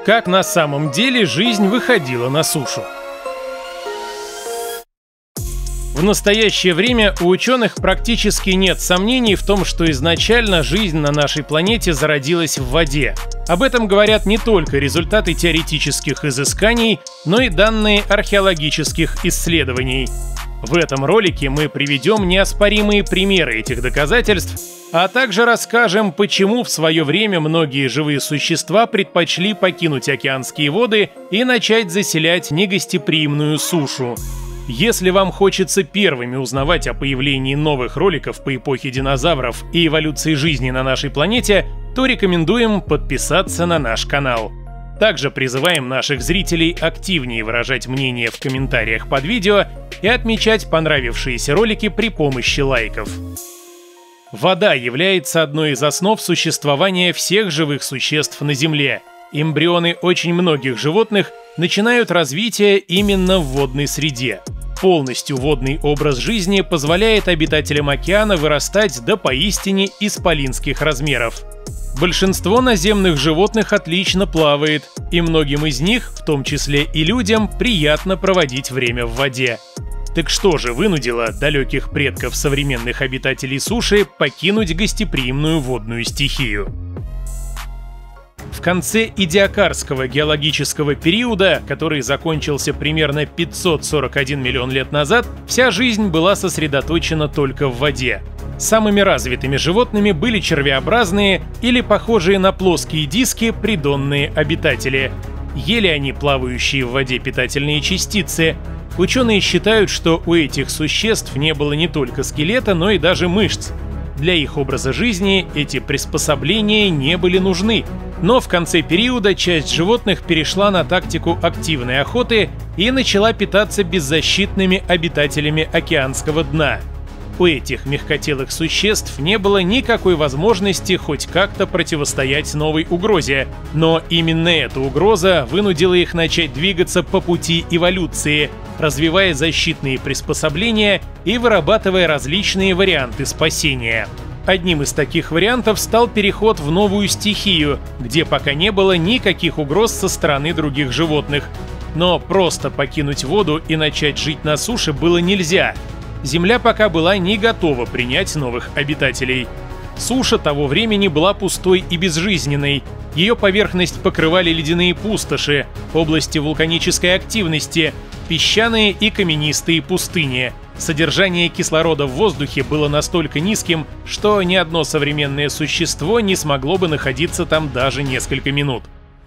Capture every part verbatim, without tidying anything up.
Как на самом деле жизнь выходила на сушу. В настоящее время у ученых практически нет сомнений в том, что изначально жизнь на нашей планете зародилась в воде. Об этом говорят не только результаты теоретических изысканий, но и данные археологических исследований. В этом ролике мы приведем неоспоримые примеры этих доказательств, а также расскажем, почему в свое время многие живые существа предпочли покинуть океанские воды и начать заселять негостеприимную сушу. Если вам хочется первыми узнавать о появлении новых роликов по эпохе динозавров и эволюции жизни на нашей планете, то рекомендуем подписаться на наш канал. Также призываем наших зрителей активнее выражать мнение в комментариях под видео и отмечать понравившиеся ролики при помощи лайков. Вода является одной из основ существования всех живых существ на Земле. Эмбрионы очень многих животных начинают развитие именно в водной среде. Полностью водный образ жизни позволяет обитателям океана вырастать до поистине исполинских размеров. Большинство наземных животных отлично плавает, и многим из них, в том числе и людям, приятно проводить время в воде. Так что же вынудило далеких предков современных обитателей суши покинуть гостеприимную водную стихию? В конце Эдиакарского геологического периода, который закончился примерно пятьсот сорок один миллион лет назад, вся жизнь была сосредоточена только в воде. Самыми развитыми животными были червеобразные или похожие на плоские диски придонные обитатели. Ели они плавающие в воде питательные частицы. Ученые считают, что у этих существ не было не только скелета, но и даже мышц. Для их образа жизни эти приспособления не были нужны. Но в конце периода часть животных перешла на тактику активной охоты и начала питаться беззащитными обитателями океанского дна. У этих мягкотелых существ не было никакой возможности хоть как-то противостоять новой угрозе, но именно эта угроза вынудила их начать двигаться по пути эволюции, развивая защитные приспособления и вырабатывая различные варианты спасения. Одним из таких вариантов стал переход в новую стихию, где пока не было никаких угроз со стороны других животных. Но просто покинуть воду и начать жить на суше было нельзя. Земля пока была не готова принять новых обитателей. Суша того времени была пустой и безжизненной. Ее поверхность покрывали ледяные пустоши, области вулканической активности, песчаные и каменистые пустыни. Содержание кислорода в воздухе было настолько низким, что ни одно современное существо не смогло бы находиться там даже несколько минут.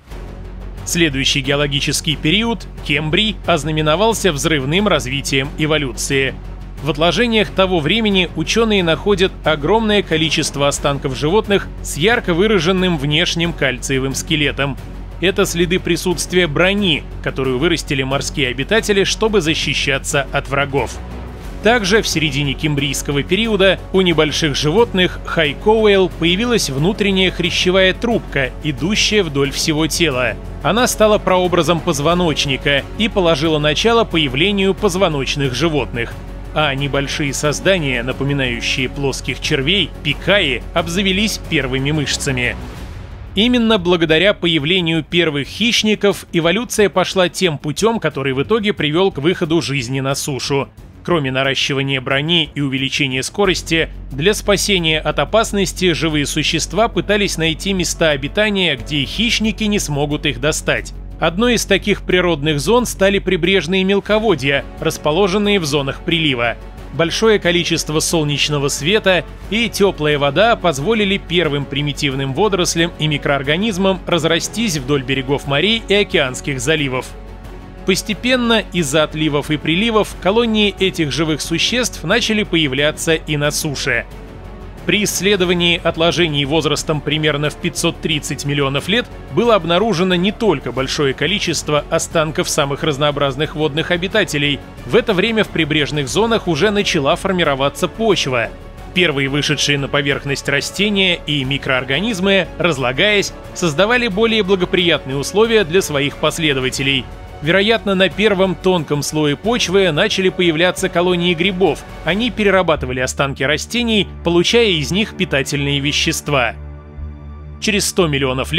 Следующий геологический период, Кембрий, ознаменовался взрывным развитием эволюции. В отложениях того времени ученые находят огромное количество останков животных с ярко выраженным внешним кальциевым скелетом. Это следы присутствия брони, которую вырастили морские обитатели, чтобы защищаться от врагов. Также в середине кембрийского периода у небольших животных хайкоуэлл появилась внутренняя хрящевая трубка, идущая вдоль всего тела. Она стала прообразом позвоночника и положила начало появлению позвоночных животных. А небольшие создания, напоминающие плоских червей, пикаи, обзавелись первыми мышцами. Именно благодаря появлению первых хищников эволюция пошла тем путем, который в итоге привел к выходу жизни на сушу. Кроме наращивания брони и увеличения скорости, для спасения от опасности живые существа пытались найти места обитания, где хищники не смогут их достать. Одной из таких природных зон стали прибрежные мелководья, расположенные в зонах прилива. Большое количество солнечного света и теплая вода позволили первым примитивным водорослям и микроорганизмам разрастись вдоль берегов морей и океанских заливов. Постепенно из-за отливов и приливов колонии этих живых существ начали появляться и на суше. При исследовании отложений возрастом примерно в пятьсот тридцать миллионов лет было обнаружено не только большое количество останков самых разнообразных водных обитателей. В это время в прибрежных зонах уже начала формироваться почва. Первые вышедшие на поверхность растения и микроорганизмы, разлагаясь, создавали более благоприятные условия для своих последователей. Вероятно, на первом тонком слое почвы начали появляться колонии грибов. Они перерабатывали останки растений, получая из них питательные вещества. Через сто миллионов лет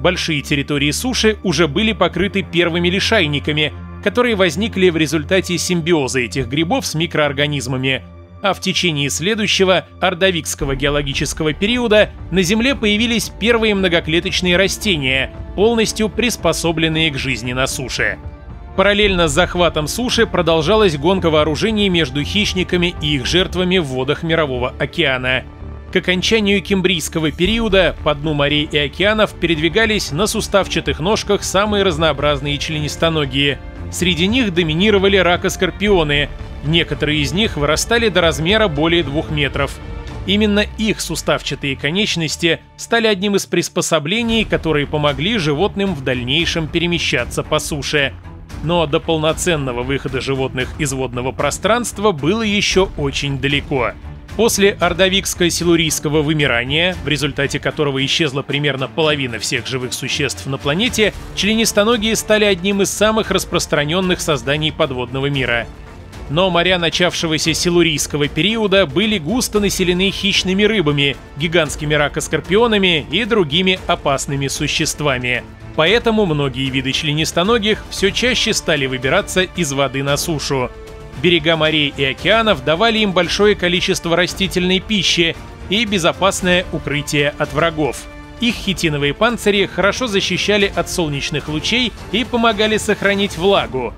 большие территории суши уже были покрыты первыми лишайниками, которые возникли в результате симбиоза этих грибов с микроорганизмами. А в течение следующего ордовикского геологического периода на Земле появились первые многоклеточные растения, полностью приспособленные к жизни на суше. Параллельно с захватом суши продолжалась гонка вооружений между хищниками и их жертвами в водах Мирового океана. К окончанию кембрийского периода по дну морей и океанов передвигались на суставчатых ножках самые разнообразные членистоногие. Среди них доминировали ракоскорпионы, некоторые из них вырастали до размера более двух метров. Именно их суставчатые конечности стали одним из приспособлений, которые помогли животным в дальнейшем перемещаться по суше. Но до полноценного выхода животных из водного пространства было еще очень далеко. После ордовикско-силурийского вымирания, в результате которого исчезла примерно половина всех живых существ на планете, членистоногие стали одним из самых распространенных созданий подводного мира. Но моря начавшегося силурийского периода были густо населены хищными рыбами, гигантскими ракоскорпионами и другими опасными существами. Поэтому многие виды членистоногих все чаще стали выбираться из воды на сушу. Берега морей и океанов давали им большое количество растительной пищи и безопасное укрытие от врагов. Их хитиновые панцири хорошо защищали от солнечных лучей и помогали сохранить влагу.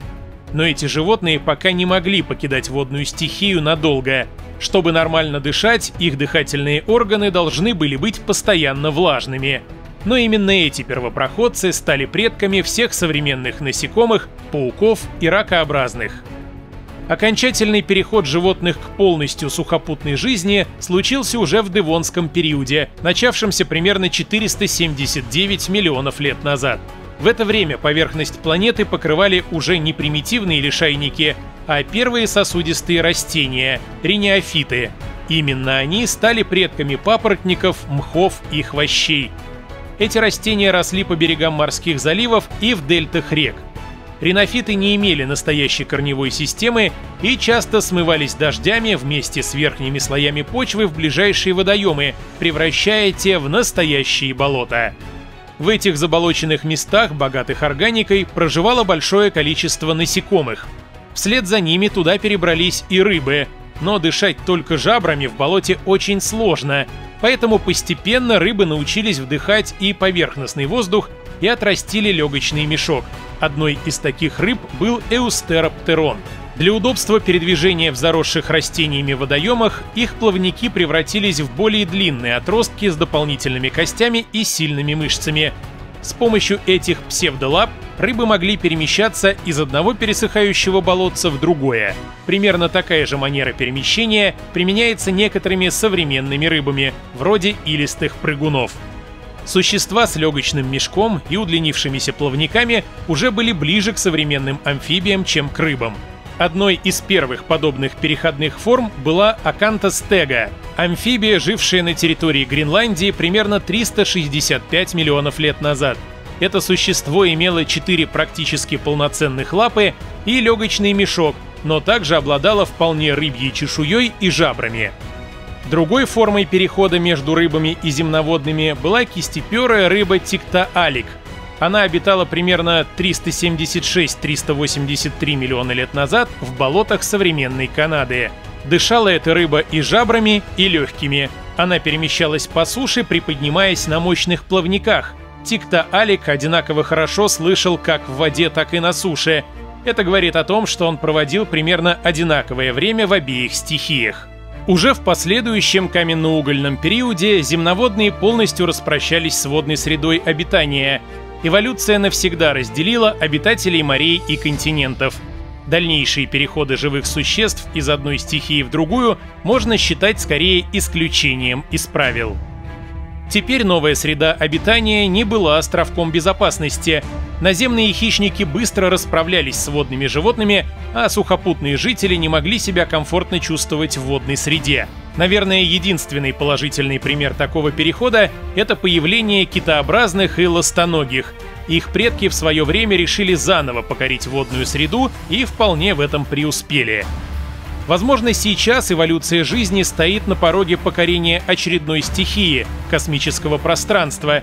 Но эти животные пока не могли покидать водную стихию надолго. Чтобы нормально дышать, их дыхательные органы должны были быть постоянно влажными. Но именно эти первопроходцы стали предками всех современных насекомых, пауков и ракообразных. Окончательный переход животных к полностью сухопутной жизни случился уже в Девонском периоде, начавшемся примерно четыреста семьдесят девять миллионов лет назад. В это время поверхность планеты покрывали уже не примитивные лишайники, а первые сосудистые растения – риниофиты. Именно они стали предками папоротников, мхов и хвощей. Эти растения росли по берегам морских заливов и в дельтах рек. Ринофиты не имели настоящей корневой системы и часто смывались дождями вместе с верхними слоями почвы в ближайшие водоемы, превращая те в настоящие болота. В этих заболоченных местах, богатых органикой, проживало большое количество насекомых. Вслед за ними туда перебрались и рыбы, но дышать только жабрами в болоте очень сложно, поэтому постепенно рыбы научились вдыхать и поверхностный воздух и отрастили легочный мешок. Одной из таких рыб был эустероптерон. Для удобства передвижения в заросших растениями водоемах их плавники превратились в более длинные отростки с дополнительными костями и сильными мышцами. С помощью этих псевдолап рыбы могли перемещаться из одного пересыхающего болотца в другое. Примерно такая же манера перемещения применяется некоторыми современными рыбами, вроде илистых прыгунов. Существа с легочным мешком и удлинившимися плавниками уже были ближе к современным амфибиям, чем к рыбам. Одной из первых подобных переходных форм была акантостега, амфибия, жившая на территории Гренландии примерно триста шестьдесят пять миллионов лет назад. Это существо имело четыре практически полноценных лапы и легочный мешок, но также обладало вполне рыбьей чешуей и жабрами. Другой формой перехода между рыбами и земноводными была кистеперая рыба тиктоалик. Она обитала примерно триста семьдесят шесть — триста восемьдесят три миллиона лет назад в болотах современной Канады. Дышала эта рыба и жабрами, и легкими. Она перемещалась по суше, приподнимаясь на мощных плавниках. Тиктоалик одинаково хорошо слышал как в воде, так и на суше. Это говорит о том, что он проводил примерно одинаковое время в обеих стихиях. Уже в последующем каменно-угольном периоде земноводные полностью распрощались с водной средой обитания. Эволюция навсегда разделила обитателей морей и континентов. Дальнейшие переходы живых существ из одной стихии в другую можно считать скорее исключением из правил. Теперь новая среда обитания не была островком безопасности. Наземные хищники быстро расправлялись с водными животными, а сухопутные жители не могли себя комфортно чувствовать в водной среде. Наверное, единственный положительный пример такого перехода – это появление китообразных и ластоногих. Их предки в свое время решили заново покорить водную среду и вполне в этом преуспели. Возможно, сейчас эволюция жизни стоит на пороге покорения очередной стихии – космического пространства.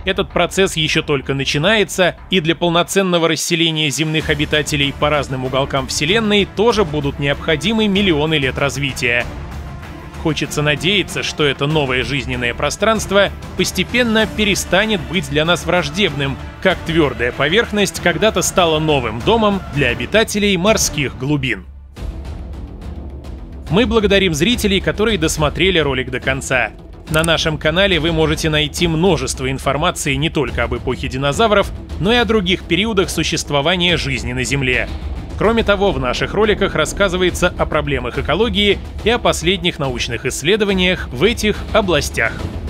Этот процесс еще только начинается, и для полноценного расселения земных обитателей по разным уголкам Вселенной тоже будут необходимы миллионы лет развития. Хочется надеяться, что это новое жизненное пространство постепенно перестанет быть для нас враждебным, как твердая поверхность когда-то стала новым домом для обитателей морских глубин. Мы благодарим зрителей, которые досмотрели ролик до конца. На нашем канале вы можете найти множество информации не только об эпохе динозавров, но и о других периодах существования жизни на Земле. Кроме того, в наших роликах рассказывается о проблемах экологии и о последних научных исследованиях в этих областях.